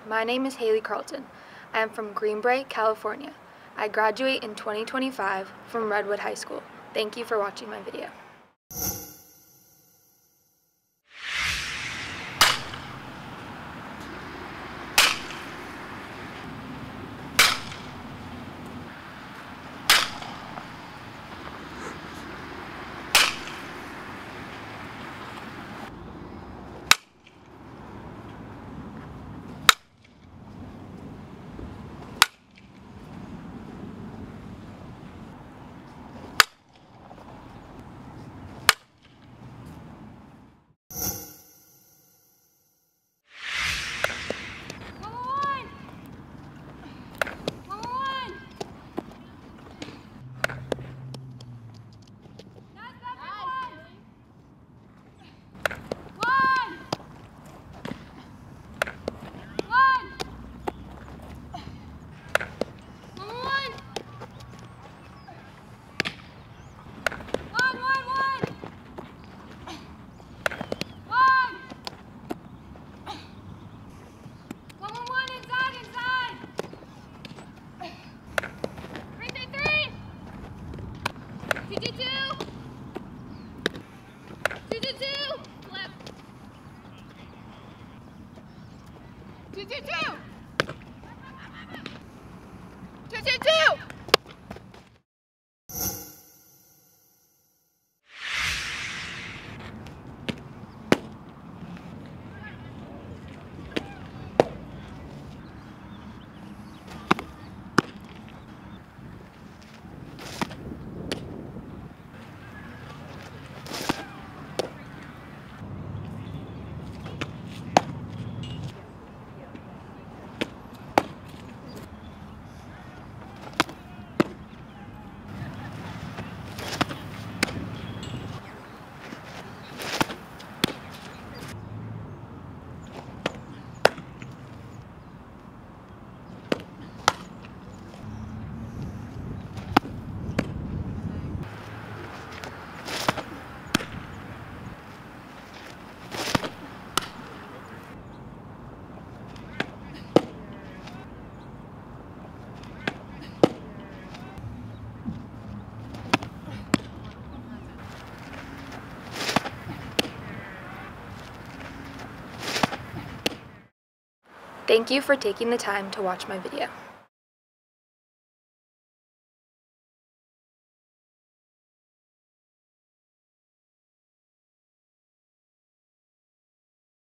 My name is Haley Carlton. I am from Greenbrae, California. I graduate in 2025 from Redwood High School. Thank you for watching my video. Thank you for taking the time to watch my video.